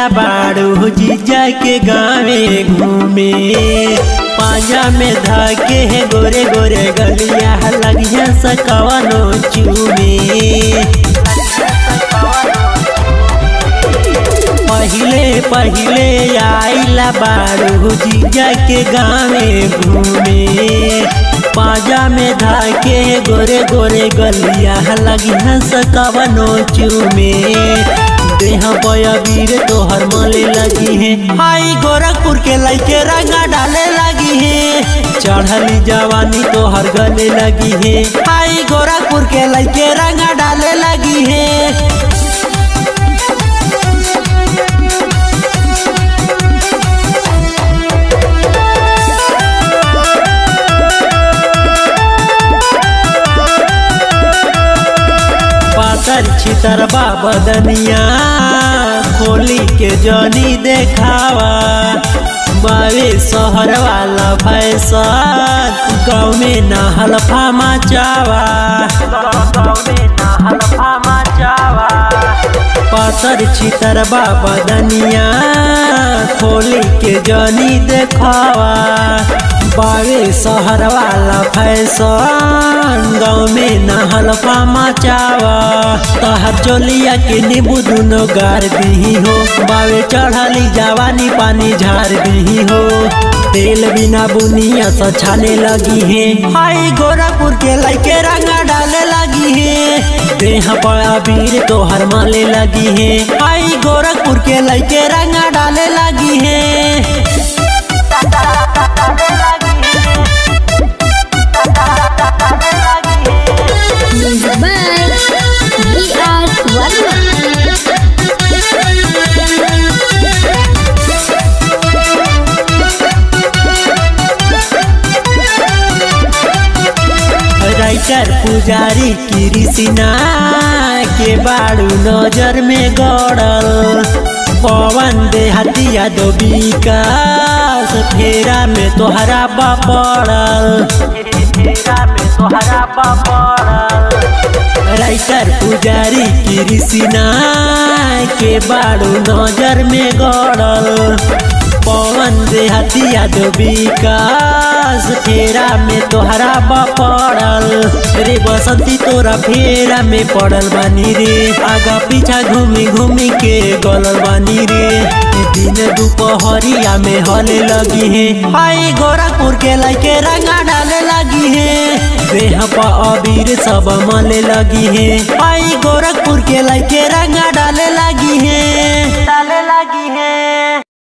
आइला बाड़ू जीजा के गावे घूमे, पांजा में धाके है गोरे गोरे गलिया लगिया सकवनो चूमे। पहिले पहिले आइला बाड़ू जीजा के गावे घूमे, पांजा में धाके गोरे गोरे गलिया लगिया सकवनो चूमे। देह पीर तोहर मले लगी है, हाई गोरखपुर के लइके रंगा डाले लगी है। चढ़ली जवानी तोहर गले लगी है, हाई गोरखपुर के लइके रंगा डाले लगी है। पातर छितरबा बदनिया खोली के जनी देखावा, बावे शहर वाला फैशन गाँव में ना हल्फा मचावा। पातर छितरबा बदनिया खोली के जनी देखावा, बावे शहर वाला फैशन गाँव में ना हल्फा मचावा। तहर चोलिया के नींबू दुनो गार दी हो, बावे चढ़ली जवानी पानी झार दी हो। तेल बिना बुनिया से छाने लगी है, हाई गोरखपुर के लइके रंगा डाले लगी है। देह पर अबीर तोहर माले लगी है, हाई गोरखपुर के लइके रंगा डाले लगी है। राइटर पुजारी कृष्णा के बाड़ू नजर में गड़ल, पवन देहातिया दो विकास फेरा में तोहरा पड़ल। राइटर पुजारी कृष्णा के बाड़ू नजर में गड़ल, पवन देहातिया दो विकास फेरा में तोहरा पड़ल। रे बसंती तोरा फेरा में पड़ल बानी रे, आगा पीछा घूमी घूमी के गलल बानी रे। दिन दोपहरिया में हले लगी है, हाई गोरखपुर के लइके रंगा डाले लगी है। देह पर अबीर सब मले लगी है, हाई गोरखपुर के लइके रंगा डाले लगी है।